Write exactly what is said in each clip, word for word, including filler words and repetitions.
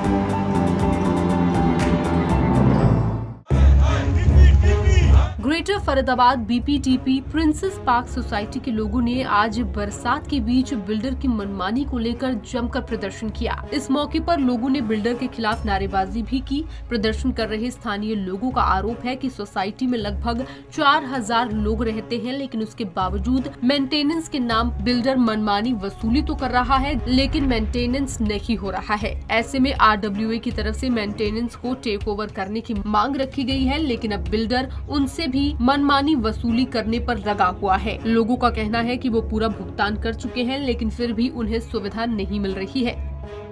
Greater Faridabad BPTP Princess Park society के लोगों ने आज बरसात के बीच बिल्डर की मनमानी को लेकर जमकर प्रदर्शन किया। इस मौके पर लोगों ने बिल्डर के खिलाफ नारेबाजी भी की। प्रदर्शन कर रहे स्थानीय लोगों का आरोप है कि सोसाइटी में लगभग चार हजार लोग रहते हैं, लेकिन उसके बावजूद मेंटेनेंस के नाम बिल्डर मनमानी वसूली तो कर रहा है, लेकिन मेंटेनेंस नहीं हो रहा है। ऐसे में आरडब्ल्यूए की तरफ से मेंटेनेंस को टेक ओवर करने की मांग रखी गई है, लेकिन अब बिल्डर उनसे भी मनमानी वसूली करने पर लगा हुआ है। लोगों का कहना है कि वो पूरा भुगतान कर चुके हैं, लेकिन फिर भी उन्हें सुविधा नहीं मिल रही है।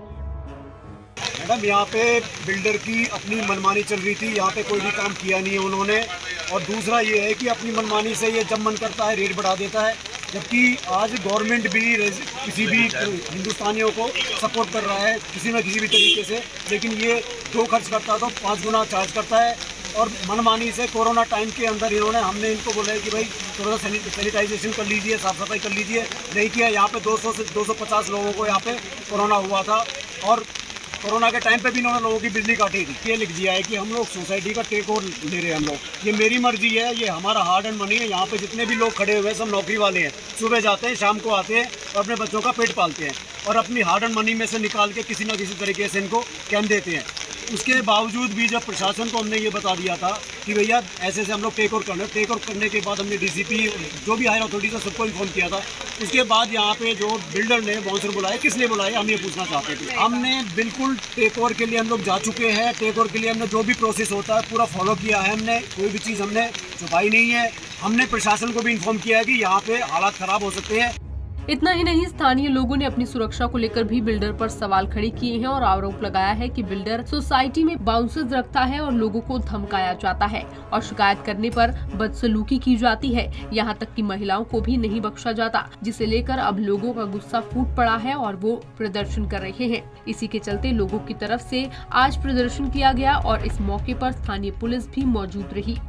मैडम, यहाँ पे बिल्डर की अपनी मनमानी चल रही थी, यहाँ पे कोई भी काम किया नहीं है उन्होंने। और दूसरा ये है कि अपनी मनमानी से ये जब मन करता है रेट बढ़ा देता है, जबकि आज गवर्नमेंट भी किसी भी हिंदुस्तानियों को सपोर्ट कर रहा है किसी न किसी भी तरीके से, लेकिन ये दो खर्च करता है तो पाँच गुना चार्ज करता है। और मनमानी से कोरोना टाइम के अंदर इन्होंने हमने इनको बोला है कि भाई थोड़ा सा सैनिटाइजेशन कर लीजिए, साफ सफाई कर लीजिए, नहीं किया। यहाँ पे दो सौ से दो सौ पचास लोगों को यहाँ पे कोरोना हुआ था, और कोरोना के टाइम पे भी इन्होंने लोगों की बिजली काटी थी। ये लिख दिया है कि हम लोग सोसाइटी का टेक ओवर ले रहे हैं हम लोग। ये मेरी मर्जी है, ये हमारा हार्ड एंड मनी है। यहाँ पे जितने भी लोग खड़े हुए हैं सब नौकरी वाले हैं, सुबह जाते हैं शाम को आते हैं और अपने बच्चों का पेट पालते हैं, और अपनी हार्ड एंड मनी में से निकाल के किसी न किसी तरीके से इनको कैम देते हैं। उसके बावजूद भी जब प्रशासन को हमने ये बता दिया था कि भैया ऐसे ऐसे हम लोग टेक ओवर करना है, टेक ओवर करने के बाद हमने डीसीपी जो भी हायर अथॉरिटी है सबको इन्फॉर्म किया था। उसके बाद यहाँ पे जो बिल्डर ने बाउंसर बुलाया, किस लिए बुलाया हम ये पूछना चाहते थे। हमने बिल्कुल टेक ओवर के लिए हम लोग जा चुके हैं। टेक ओवर के लिए हमने जो भी प्रोसेस होता है पूरा फॉलो किया है हमने, कोई भी चीज़ हमने छुपाई नहीं है। हमने प्रशासन को भी इन्फॉर्म किया है कि यहाँ पे हालात खराब हो सकते हैं। इतना ही नहीं, स्थानीय लोगों ने अपनी सुरक्षा को लेकर भी बिल्डर पर सवाल खड़े किए हैं और आरोप लगाया है कि बिल्डर सोसाइटी में बाउंसर्स रखता है और लोगों को धमकाया जाता है और शिकायत करने पर बदसलूकी की जाती है। यहाँ तक कि महिलाओं को भी नहीं बख्शा जाता, जिसे लेकर अब लोगों का गुस्सा फूट पड़ा है और वो प्रदर्शन कर रहे हैं। इसी के चलते लोगों की तरफ से आज प्रदर्शन किया गया और इस मौके पर स्थानीय पुलिस भी मौजूद रही।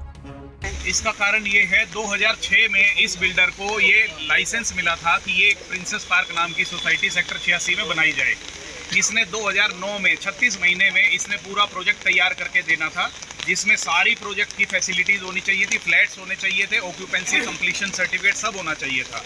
इसका कारण ये है, दो हज़ार छह में इस बिल्डर को ये लाइसेंस मिला था कि ये प्रिंसेस पार्क नाम की सोसाइटी सेक्टर छियासी में बनाई जाए। इसने दो हज़ार नौ में छत्तीस महीने में इसने पूरा प्रोजेक्ट तैयार करके देना था, जिसमें सारी प्रोजेक्ट की फैसिलिटीज़ होनी चाहिए थी, फ्लैट्स होने चाहिए थे, ऑक्यूपेंसी कंप्लीशन सर्टिफिकेट सब होना चाहिए था।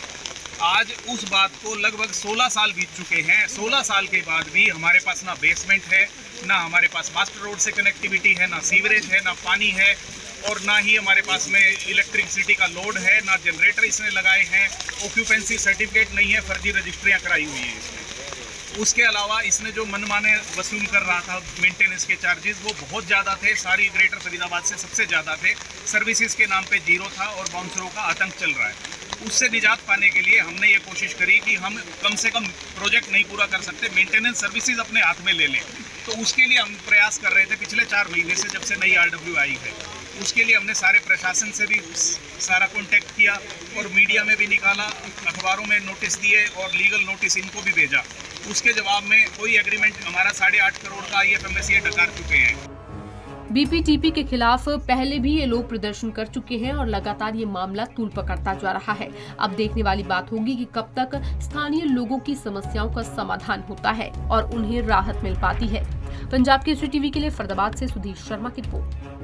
आज उस बात को लगभग सोलह साल बीत चुके हैं। सोलह साल के बाद भी हमारे पास ना बेसमेंट है, ना हमारे पास मास्टर रोड से कनेक्टिविटी है, ना सीवरेज है, ना पानी है, और ना ही हमारे पास में इलेक्ट्रिसिटी का लोड है, ना जनरेटर इसने लगाए हैं, ऑक्यूपेंसी सर्टिफिकेट नहीं है, फर्जी रजिस्ट्रियाँ कराई हुई हैं इसने। उसके अलावा इसने जो मनमाने वसूल कर रहा था मेंटेनेंस के चार्जेस, वो बहुत ज़्यादा थे, सारी ग्रेटर फरीदाबाद से सबसे ज़्यादा थे। सर्विसेज के नाम पे जीरो था और बाउंसरों का आतंक चल रहा है। उससे निजात पाने के लिए हमने ये कोशिश करी कि हम कम से कम प्रोजेक्ट नहीं पूरा कर सकते, मेंटेनेंस सर्विसेज अपने हाथ में ले लें। तो उसके लिए हम प्रयास कर रहे थे पिछले चार महीने से, जब से नई आरडब्ल्यू आई है। उसके लिए हमने सारे प्रशासन से भी सारा कांटेक्ट किया और मीडिया में भी निकाला, अखबारों में नोटिस दिए और लीगल नोटिस इनको भी भेजा। उसके जवाब में कोई एग्रीमेंट हमारा साढ़े आठ करोड़ का आई एफ एम एस ये डकार चुके हैं। बीपीटीपी के खिलाफ पहले भी ये लोग प्रदर्शन कर चुके हैं और लगातार ये मामला तूल पकड़ता जा रहा है। अब देखने वाली बात होगी कि कब तक स्थानीय लोगों की समस्याओं का समाधान होता है और उन्हें राहत मिल पाती है। पंजाब केसरी टीवी के लिए फरीदाबाद से सुधीर शर्मा की रिपोर्ट।